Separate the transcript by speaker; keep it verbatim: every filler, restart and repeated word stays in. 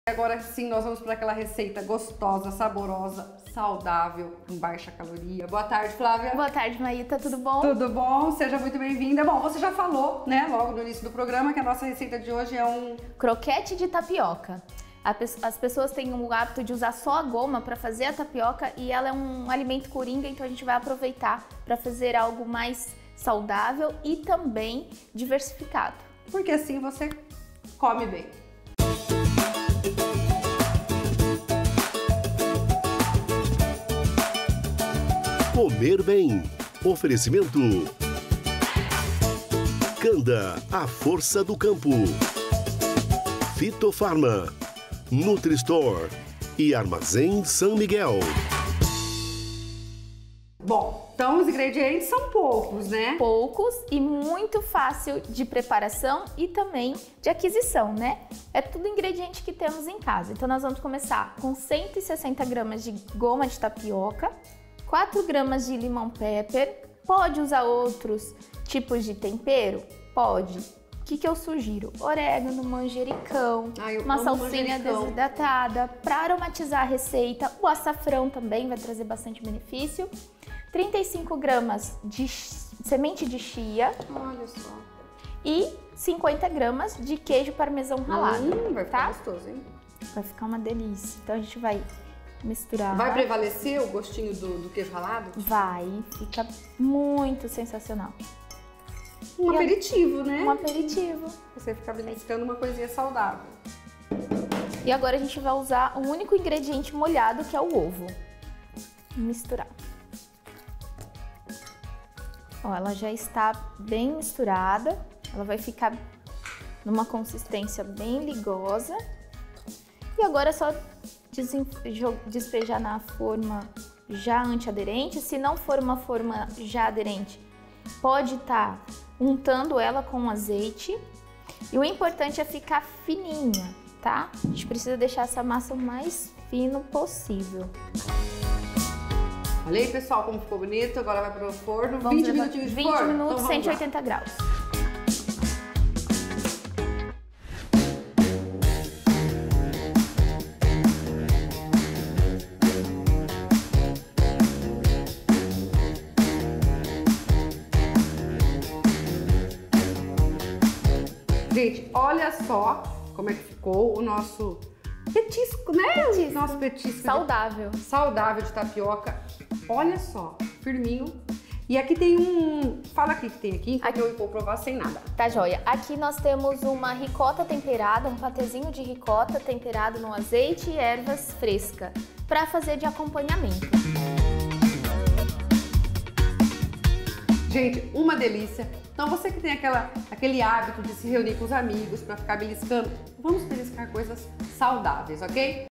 Speaker 1: Agora sim, nós vamos para aquela receita gostosa, saborosa, saudável, com baixa caloria. Boa tarde, Flávia.
Speaker 2: Boa tarde, Maíta. Tudo bom?
Speaker 1: Tudo bom? Seja muito bem-vinda. Bom, você já falou, né, logo no início do programa, que a nossa receita de hoje é um...
Speaker 2: croquete de tapioca. As pessoas têm o hábito de usar só a goma para fazer a tapioca e ela é um alimento coringa, então a gente vai aproveitar para fazer algo mais saudável e também diversificado.
Speaker 1: Porque assim você come bem.
Speaker 3: Comer bem. Oferecimento. Canda, a força do campo. Fitofarma. Nutri-Store e Armazém São Miguel.
Speaker 1: Bom, então os ingredientes são poucos, né?
Speaker 2: Poucos e muito fácil de preparação e também de aquisição, né? É tudo ingrediente que temos em casa. Então nós vamos começar com cento e sessenta gramas de goma de tapioca, quatro gramas de limão pepper. Pode usar outros tipos de tempero? Pode. O que, que eu sugiro? Orégano, manjericão,
Speaker 1: Ai,
Speaker 2: uma salsinha
Speaker 1: manjericão.
Speaker 2: desidratada. Para aromatizar a receita, o açafrão também vai trazer bastante benefício. trinta e cinco gramas de semente de chia.
Speaker 1: Olha só.
Speaker 2: E cinquenta gramas de queijo parmesão ralado.
Speaker 1: Hum, vai ficar
Speaker 2: tá?
Speaker 1: gostoso, hein?
Speaker 2: Vai ficar uma delícia. Então a gente vai misturar.
Speaker 1: Vai prevalecer o gostinho do, do queijo ralado?
Speaker 2: Vai, fica muito sensacional.
Speaker 1: Um
Speaker 2: E
Speaker 1: aperitivo, né?
Speaker 2: Um aperitivo.
Speaker 1: Você fica beliscando uma coisinha saudável.
Speaker 2: E agora a gente vai usar o único ingrediente molhado, que é o ovo. Misturar. Ó, ela já está bem misturada. Ela vai ficar numa consistência bem ligosa. E agora é só despejar na forma já antiaderente. Se não for uma forma já aderente, pode estar untando ela com azeite. E o importante é ficar fininha, tá? A gente precisa deixar essa massa o mais fino possível.
Speaker 1: Olha aí, pessoal, como ficou bonito. Agora vai pro forno.
Speaker 2: Vamos
Speaker 1: vinte
Speaker 2: levar
Speaker 1: minutinhos de
Speaker 2: vinte
Speaker 1: forno?
Speaker 2: minutos,
Speaker 1: Então vamos
Speaker 2: cento e
Speaker 1: lá.
Speaker 2: oitenta graus.
Speaker 1: Gente, olha só como é que ficou o nosso petisco, né?
Speaker 2: Petisco.
Speaker 1: Nosso petisco
Speaker 2: Saudável.
Speaker 1: de, saudável de tapioca. Olha só, firminho. E aqui tem um... Fala aqui que tem aqui, enquanto
Speaker 2: Aqui.
Speaker 1: eu vou provar sem nada.
Speaker 2: Tá joia. Aqui nós temos uma ricota temperada, um patezinho de ricota temperado no azeite e ervas frescas, para fazer de acompanhamento.
Speaker 1: Gente, uma delícia. Então você que tem aquela, aquele hábito de se reunir com os amigos para ficar beliscando, vamos beliscar coisas saudáveis, ok?